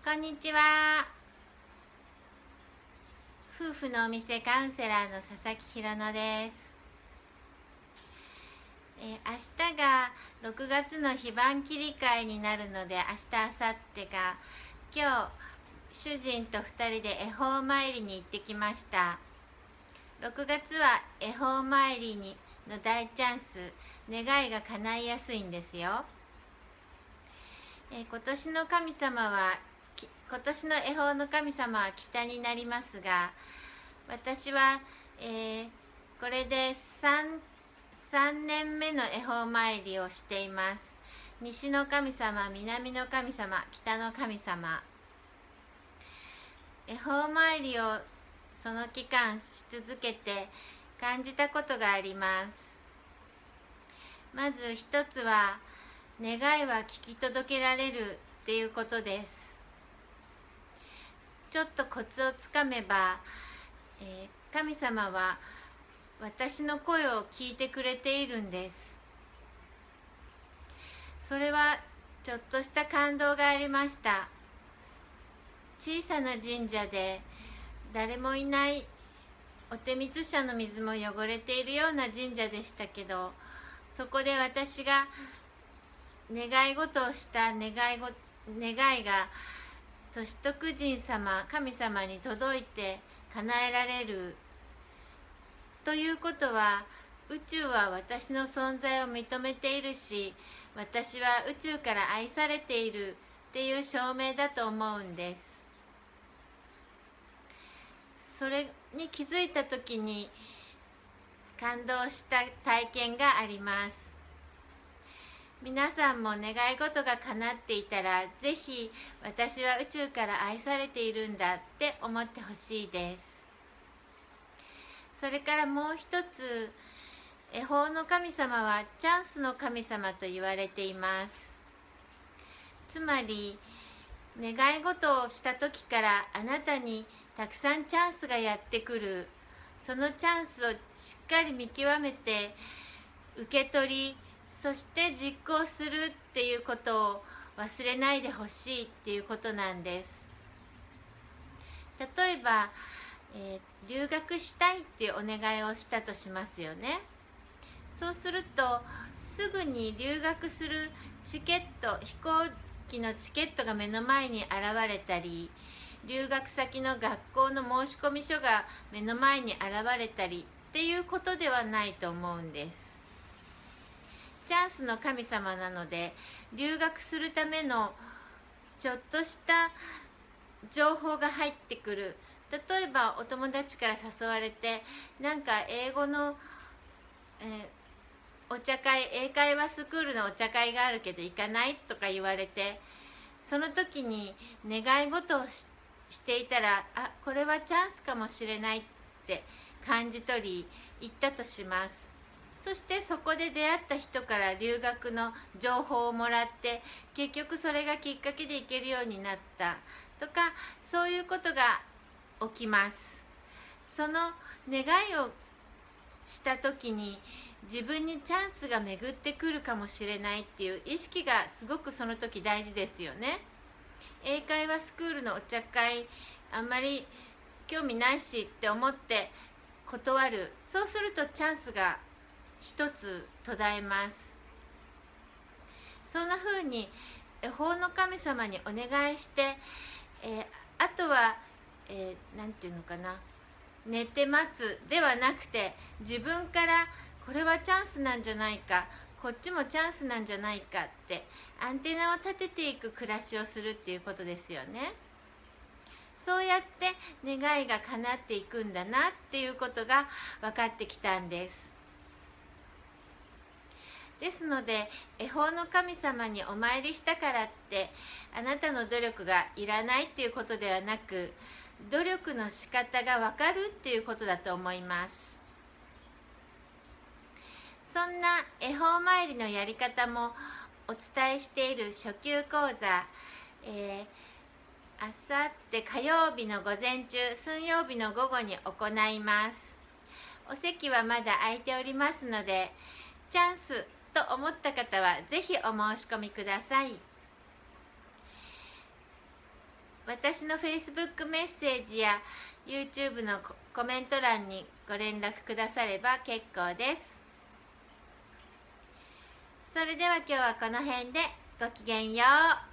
こんにちは。夫婦のお店カウンセラーの佐々木ひろのです。明日が6月の非番切り替えになるので、明日明後日が、今日主人と2人で恵方参りに行ってきました。6月は恵方参りの大チャンス、願いが叶いやすいんですよ。今年の恵方の神様は北になりますが、私は、これで3年目の恵方参りをしています。西の神様、南の神様、北の神様。恵方参りをその期間し続けて感じたことがあります。まず一つは、願いは聞き届けられるっていうことです。ちょっとコツをつかめば、神様は私の声を聞いてくれているんです。それはちょっとした感動がありました。小さな神社で誰もいない、お手水舎の水も汚れているような神社でしたけど、そこで私が願い事をした願いが歳徳神様、神様に届いて叶えられるということは、宇宙は私の存在を認めているし、私は宇宙から愛されているっていう証明だと思うんです。それに気づいた時に感動した体験があります。皆さんも願い事が叶っていたら、ぜひ私は宇宙から愛されているんだって思ってほしいです。それからもう一つ、恵方の神様はチャンスの神様と言われています。つまり、願い事をした時からあなたにたくさんチャンスがやってくる。そのチャンスをしっかり見極めて受け取り、そして実行するっていうことを忘れないでほしいっていうことなんです。例えば、留学したいっていうお願いをしたとしますよね。そうすると、すぐに留学するチケット、飛行機のチケットが目の前に現れたり、留学先の学校の申込書が目の前に現れたりっていうことではないと思うんです。チャンスの神様なので、留学するためのちょっとした情報が入ってくる。例えばお友達から誘われて、なんか英語の、お茶会、英会話スクールのお茶会があるけど行かないとか言われて、その時に願い事をしていたら、これはチャンスかもしれないって感じ取り行ったとします。そしてそこで出会った人から留学の情報をもらって、結局それがきっかけで行けるようになったとか、そういうことが起きます。その願いをした時に自分にチャンスが巡ってくるかもしれないっていう意識がすごくその時大事ですよね。英会話スクールのお茶会、あんまり興味ないしって思って断る。そうするとチャンスが一つ途絶えます。そんな風に恵方の神様にお願いして、あとは、なんていうのかな、寝て待つではなくて、自分からこれはチャンスなんじゃないか、こっちもチャンスなんじゃないかってアンテナを立てていく暮らしをするっていうことですよね。そうやって願いが叶っていくんだなっていうことが分かってきたんです。ですので、恵方の神様にお参りしたからってあなたの努力がいらないっていうことではなく、努力の仕方が分かるっていうことだと思います。そんな恵方参りのやり方もお伝えしている初級講座、あさって火曜日の午前中、水曜日の午後に行います。お席はまだ空いておりますので、チャンスと思った方はぜひお申し込みください。 私の Facebook メッセージや YouTube のコメント欄にご連絡くだされば結構です。それでは今日はこの辺でごきげんよう。